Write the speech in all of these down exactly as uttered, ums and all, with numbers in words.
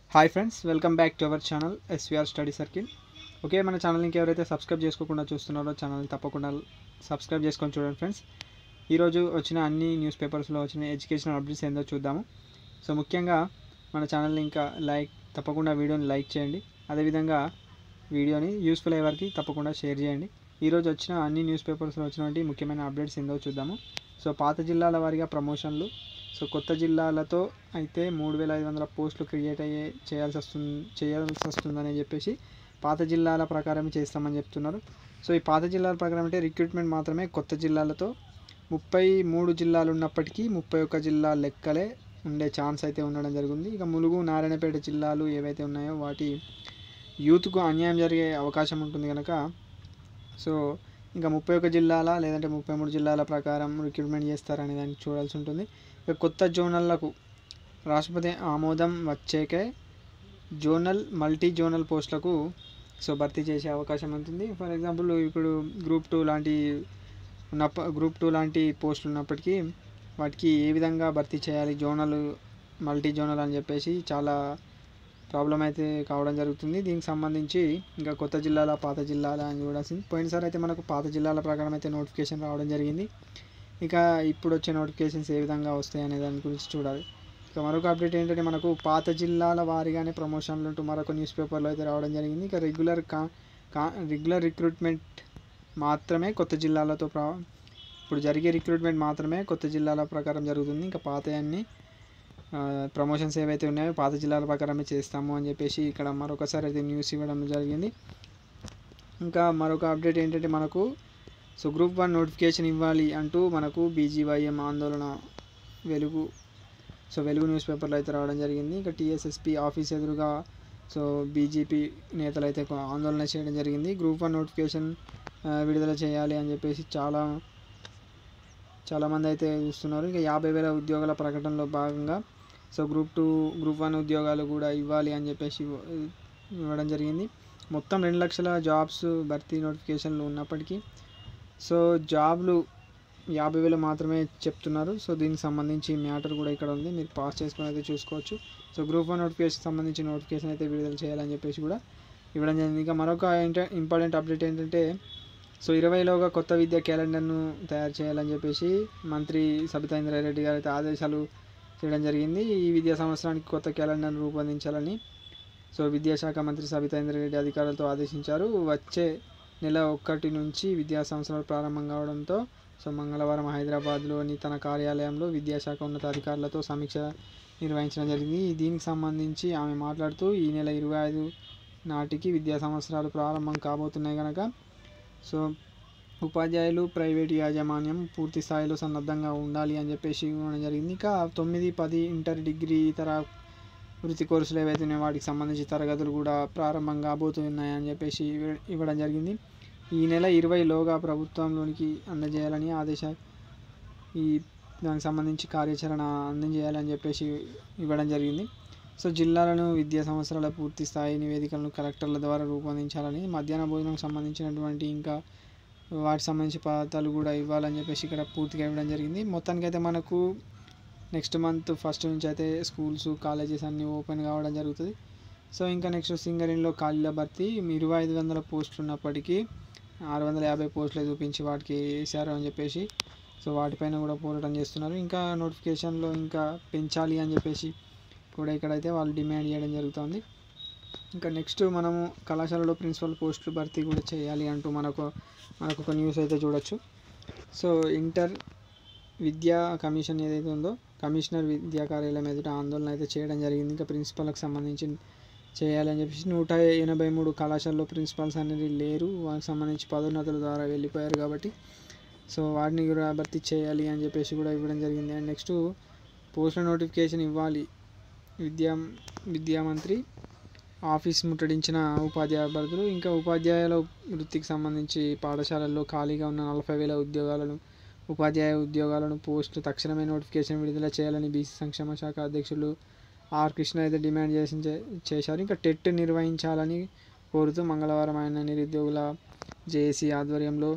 Hi friends, welcome back to our channel SVR study circle. Okay, మన channel ఇంకెవరైతే subscribe చేసుకోకుండా చూస్తున్నారో channel తప్పకుండా సబ్స్క్రైబ్ చేసుకొని చూడండి ఫ్రెండ్స్. ఈరోజు వచ్చిన అన్ని న్యూస్ పేపర్స్లో వచ్చిన ఎడ్యుకేషనల్ అప్డేట్స్ ఏందో చూద్దాము. సో ముఖ్యంగా మన ఛానల్ని ఇంకా లైక్ తప్పకుండా వీడియోని లైక్ చేయండి. అదేవిధంగా వీడియోని యూస్ఫుల్ అయ్యే వారికి తప్పకుండా షేర్ చేయండి. ఈరోజు వచ్చిన అన్ని న్యూస్ పేపర్స్లో వచ్చినటువంటి ముఖ్యమైన అప్డేట్స్ ఏందో చూద్దాము. సో పాత జిల్లాల వారీగా ప్రమోషన్లు. సో కొత్త జిల్లాలతో అయితే మూడు వేల ఐదు వందల పోస్టులు క్రియేట్ అయ్యే చేయాల్సి వస్తుంది చేయాల్సి వస్తుందని చెప్పేసి పాత జిల్లాల ప్రకారం చేస్తామని చెప్తున్నారు. సో ఈ పాత జిల్లాల ప్రకారం అంటే రిక్రూట్మెంట్ మాత్రమే కొత్త జిల్లాలతో ముప్పై మూడు జిల్లాలు ఉన్నప్పటికీ ముప్పై ఒక్క జిల్లా లెక్కలే ఉండే ఛాన్స్ అయితే ఉండడం జరిగింది. ఇక ములుగు, నారాయణపేట జిల్లాలు ఏవైతే ఉన్నాయో వాటి యూత్కు అన్యాయం జరిగే అవకాశం ఉంటుంది కనుక సో ఇంకా ముప్పై ఒక్క జిల్లాల లేదంటే ముప్పై మూడు జిల్లాల ప్రకారం రిక్రూట్మెంట్ చేస్తారనే దాన్ని చూడాల్సి ఉంటుంది. ఇక కొత్త జోనల్లకు రాష్ట్రపతి ఆమోదం వచ్చేకే జోనల్ మల్టీ జోనల్ పోస్టులకు సో భర్తీ చేసే అవకాశం ఉంటుంది. ఫర్ ఎగ్జాంపుల్ ఇప్పుడు గ్రూప్ టూ లాంటి ఉన్న గ్రూప్ టూ లాంటి పోస్టులు ఉన్నప్పటికీ వాటికి ఏ విధంగా భర్తీ చేయాలి, జోనల్ మల్టీ జోనల్ అని చెప్పేసి చాలా ప్రాబ్లం అయితే కావడం జరుగుతుంది. దీనికి సంబంధించి ఇంకా కొత్త జిల్లాల పాత జిల్లాల అని చూడాల్సింది. పోయినసారి అయితే మనకు పాత జిల్లాల ప్రకారం అయితే నోటిఫికేషన్ రావడం జరిగింది. ఇక ఇప్పుడు వచ్చే నోటిఫికేషన్స్ ఏ విధంగా వస్తాయి అనే దాని గురించి చూడాలి. ఇక మరొక అప్డేట్ ఏంటంటే మనకు పాత జిల్లాల వారీగానే ప్రమోషన్లు అంటూ మరొక న్యూస్ పేపర్లో అయితే రావడం జరిగింది. ఇక రెగ్యులర్ కా కా రెగ్యులర్ రిక్రూట్మెంట్ మాత్రమే కొత్త జిల్లాలతో ప్రా ఇప్పుడు జరిగే రిక్రూట్మెంట్ మాత్రమే కొత్త జిల్లాల ప్రకారం జరుగుతుంది. ఇంకా పాత అన్ని ప్రమోషన్స్ ఏవైతే ఉన్నాయో పాత జిల్లాల ప్రకారమే చేస్తాము అని చెప్పేసి ఇక్కడ మరొకసారి అయితే న్యూస్ ఇవ్వడం జరిగింది. ఇంకా మరొక అప్డేట్ ఏంటంటే మనకు సో గ్రూప్ వన్ నోటిఫికేషన్ ఇవ్వాలి అంటూ మనకు బీజీవైఎం ఆందోళన వెలుగు సో వెలుగు న్యూస్ పేపర్లో అయితే రావడం జరిగింది. ఇంకా టీఎస్ఎస్పీ ఆఫీస్ ఎదురుగా సో బీజేపీ నేతలు అయితే ఆందోళన చేయడం జరిగింది. గ్రూప్ వన్ నోటిఫికేషన్ విడుదల చేయాలి అని చెప్పేసి చాలా చాలామంది అయితే చూస్తున్నారు. ఇంకా యాభై వేల ఉద్యోగాల ప్రకటనలో భాగంగా so group two group one ఉద్యోగాలు కూడా ఇవ్వాలి అని చెప్పేసి ఇవ్వడం జరిగింది. మొత్తం రెండు లక్షల జాబ్స్ భర్తీ నోటిఫికేషన్లు ఉన్నప్పటికీ సో జాబ్లు యాభై వేలు మాత్రమే చెప్తున్నారు. సో దీనికి సంబంధించి మ్యాటర్ కూడా ఇక్కడ ఉంది, మీరు పాస్ చేసుకుని అయితే చూసుకోవచ్చు. సో గ్రూప్ వన్ నోటిఫికేషన్ సంబంధించి నోటిఫికేషన్ అయితే విడుదల చేయాలని చెప్పేసి కూడా ఇవ్వడం జరిగింది. ఇంకా మరొక ఇంపార్టెంట్ అప్డేట్ ఏంటంటే సో ఇరవైలోగా కొత్త విద్యా క్యాలెండర్ను తయారు చేయాలని చెప్పేసి మంత్రి సబితా ఇంద్రారెడ్డి గారు అయితే ఆదేశాలు చేయడం జరిగింది. ఈ విద్యా సంవత్సరానికి కొత్త క్యాలెండర్ను రూపొందించాలని సో విద్యాశాఖ మంత్రి సబితా ఇంద్రారెడ్డి అధికారులతో ఆదేశించారు. వచ్చే నెల ఒకటి నుంచి విద్యా సంవత్సరాలు ప్రారంభం కావడంతో సో మంగళవారం హైదరాబాద్లోని తన కార్యాలయంలో విద్యాశాఖ ఉన్నతాధికారులతో సమీక్ష నిర్వహించడం జరిగింది. దీనికి సంబంధించి ఆమె మాట్లాడుతూ ఈ నెల ఇరవై ఐదు నాటికి విద్యా సంవత్సరాలు ప్రారంభం కాబోతున్నాయి కనుక సో ఉపాధ్యాయులు, ప్రైవేటు యాజమాన్యం పూర్తి స్థాయిలో సన్నద్ధంగా ఉండాలి అని చెప్పేసి ఇవ్వడం జరిగింది. ఇక తొమ్మిది పది ఇంటర్, డిగ్రీ, ఇతర వృత్తి కోర్సులు ఏవైతే ఉన్నాయో వాటికి సంబంధించి తరగతులు కూడా ప్రారంభం కాబోతున్నాయి అని చెప్పేసి ఇవ్వడం జరిగింది. ఈ నెల ఇరవైలోగా ప్రభుత్వంలోనికి అందజేయాలని ఆదేశ ఈ దానికి సంబంధించి కార్యాచరణ అందజేయాలని చెప్పేసి ఇవ్వడం జరిగింది. సో జిల్లాలను విద్యా సంవత్సరాల పూర్తి స్థాయి నివేదికలను కలెక్టర్ల ద్వారా రూపొందించాలని, మధ్యాహ్న భోజనం సంబంధించినటువంటి ఇంకా వాటికి సంబంధించి పదార్థాలు కూడా ఇవ్వాలని చెప్పేసి ఇక్కడ పూర్తిగా ఇవ్వడం జరిగింది. మొత్తానికి అయితే మనకు నెక్స్ట్ మంత్ ఫస్ట్ నుంచి అయితే స్కూల్స్, కాలేజెస్ అన్నీ ఓపెన్ కావడం జరుగుతుంది. సో ఇంకా నెక్స్ట్ సింగరేణిలో ఖాళీల భర్తీ ఇరవై ఐదు వందల పోస్టులు ఉన్నప్పటికీ ఆరు వందల యాభై పోస్టులు చూపించి వాటికి వేసారు అని చెప్పేసి సో వాటిపైన కూడా పోరాటం చేస్తున్నారు. ఇంకా నోటిఫికేషన్లో ఇంకా పెంచాలి అని చెప్పేసి కూడా ఇక్కడైతే వాళ్ళు డిమాండ్ చేయడం జరుగుతుంది. ఇంకా నెక్స్ట్ మనము కళాశాలలో ప్రిన్సిపల్ పోస్టులు భర్తీ కూడా చేయాలి అంటూ మనకు మనకు ఒక న్యూస్ అయితే చూడొచ్చు. సో ఇంటర్ విద్యా కమిషన్ ఏదైతే ఉందో కమిషనర్ విద్యా కార్యాలయం ఎదుట ఆందోళన అయితే చేయడం జరిగింది. ఇంకా ప్రిన్సిపల్కి సంబంధించి చేయాలని చెప్పేసి నూట ఎనభై మూడు కళాశాలలో ప్రిన్సిపల్స్ అనేది లేరు, వాటికి సంబంధించి పదోన్నతుల ద్వారా వెళ్ళిపోయారు కాబట్టి సో వాటిని కూడా భర్తీ చేయాలి అని చెప్పేసి కూడా ఇవ్వడం జరిగింది. అండ్ నెక్స్ట్ పోస్టుల నోటిఫికేషన్ ఇవ్వాలి, విద్యా విద్యామంత్రి ఆఫీస్ ముట్టడించిన ఉపాధ్యాయ అభ్యర్థులు. ఇంకా ఉపాధ్యాయుల వృత్తికి సంబంధించి పాఠశాలల్లో ఖాళీగా ఉన్న నలభై వేల ఉద్యోగాలను ఉపాధ్యాయ ఉద్యోగాలను పోస్టులు తక్షణమే నోటిఫికేషన్ విడుదల చేయాలని బీసీ సంక్షేమ శాఖ అధ్యక్షులు ఆర్ కృష్ణ అయితే డిమాండ్ చేసి చేశారు. ఇంకా టెట్ నిర్వహించాలని కోరుతూ మంగళవారం ఆయన నిరుద్యోగుల జేఏసీ ఆధ్వర్యంలో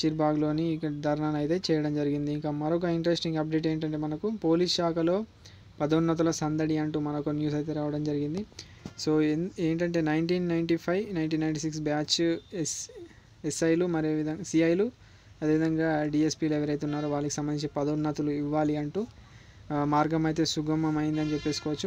బషీర్బాగ్లోని ధర్నాను అయితే చేయడం జరిగింది. ఇంకా మరొక ఇంట్రెస్టింగ్ అప్డేట్ ఏంటంటే మనకు పోలీస్ శాఖలో పదోన్నతుల సందడి అంటూ మనకు న్యూస్ అయితే రావడం జరిగింది. సో ఏంటంటే nineteen ninety five nineteen ninety six batch S ఎస్ఐలు మరి విధంగా సిఐలు అదేవిధంగా డిఎస్పీలు ఎవరైతే ఉన్నారో వాళ్ళకి సంబంధించి పదోన్నతులు ఇవ్వాలి అంటూ మార్గం అయితే సుగమమైందని చెప్పేసుకోవచ్చు.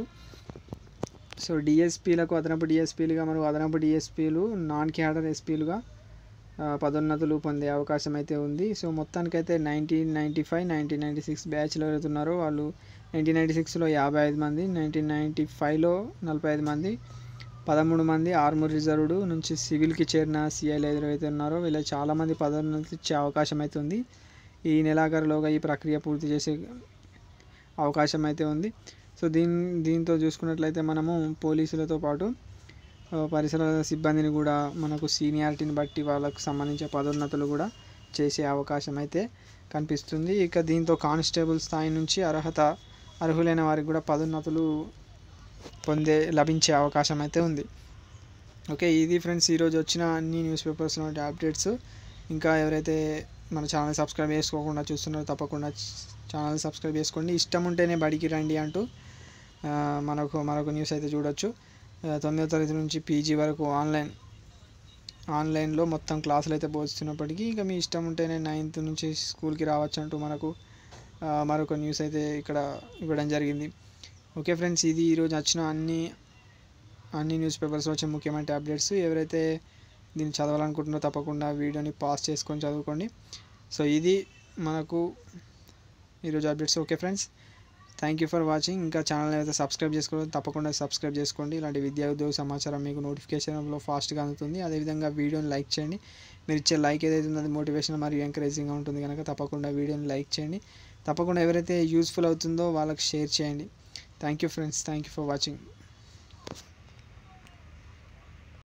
సో డిఎస్పీలకు అదనపు డిఎస్పీలుగా మరియు అదనపు డిఎస్పీలు నాన్ క్యాడర్ ఎస్పీలుగా పదోన్నతులు పొందే అవకాశం అయితే ఉంది. సో మొత్తానికైతే nineteen ninety five nineteen ninety six బ్యాచ్లో ఎవరైతే ఉన్నారో వాళ్ళు నైన్టీన్ నైంటీ సిక్స్లో యాభై ఐదు మంది, నైన్టీన్ నైంటీ ఫైవ్లో నలభై ఐదు మంది, పదమూడు మంది ఆర్మూర్ రిజర్వ్డ్ నుంచి సివిల్కి చేరిన సిఐలు ఎవరైతే ఉన్నారో వీళ్ళ చాలామంది పదోన్నతులు ఇచ్చే అవకాశం అయితే ఉంది. ఈ నెలాఖరులోగా ఈ ప్రక్రియ పూర్తి చేసే అవకాశం అయితే ఉంది. సో దీని దీంతో చూసుకున్నట్లయితే మనము పోలీసులతో పాటు పరిసర సిబ్బందిని కూడా మనకు సీనియారిటీని బట్టి వాళ్ళకు సంబంధించిన పదోన్నతులు కూడా చేసే అవకాశం అయితే కనిపిస్తుంది. ఇక దీంతో కానిస్టేబుల్ స్థాయి నుంచి అర్హత అర్హులైన వారికి కూడా పదోన్నతులు పొందే లభించే అవకాశం అయితే ఉంది. ఓకే, ఇది ఫ్రెండ్స్ ఈరోజు వచ్చిన అన్ని న్యూస్ పేపర్స్లో అప్డేట్స్. ఇంకా ఎవరైతే మన ఛానల్ సబ్స్క్రైబ్ చేసుకోకుండా చూస్తున్నారో తప్పకుండా ఛానల్ సబ్స్క్రైబ్ చేసుకోండి. ఇష్టం ఉంటేనే బడికి రండి అంటూ మనకు మరొక న్యూస్ అయితే చూడొచ్చు. తొమ్మిదో తరగతి నుంచి పీజీ వరకు ఆన్లైన్ ఆన్లైన్లో మొత్తం క్లాసులు అయితే బోధిస్తున్నప్పటికీ ఇక మీ ఇష్టం ఉంటేనే నైన్త్ నుంచి స్కూల్కి రావచ్చు అంటూ మనకు మరొక న్యూస్ అయితే ఇక్కడ ఇవ్వడం జరిగింది. ఓకే ఫ్రెండ్స్, ఇది ఈరోజు వచ్చిన అన్ని అన్ని న్యూస్ పేపర్స్లో వచ్చిన ముఖ్యమైన అప్డేట్స్. ఎవరైతే దీన్ని చదవాలనుకుంటున్నారో తప్పకుండా వీడియోని పాస్ చేసుకొని చదువుకోండి. సో ఇది మనకు ఈరోజు updates. Okay friends, thank you for watching. ఇంకా ఛానల్ అయితే సబ్స్క్రైబ్ చేసుకోవాలి, తప్పకుండా సబ్స్క్రైబ్ చేసుకోండి. ఇలాంటి విద్యా ఉద్యోగ సమాచారం మీకు నోటిఫికేషన్లో ఫాస్ట్గా అందుతుంది. అదేవిధంగా వీడియోని లైక్ చేయండి. మీరు ఇచ్చే లైక్ ఏదైతే ఉందో అది మోటివేషన్ మరియు ఎంకరేజింగ్గా ఉంటుంది కనుక తప్పకుండా వీడియోని లైక్ చేయండి. తప్పకుండా ఎవరైతే యూస్ఫుల్ అవుతుందో వాళ్ళకి షేర్ చేయండి. Thank you friends, thank you for watching.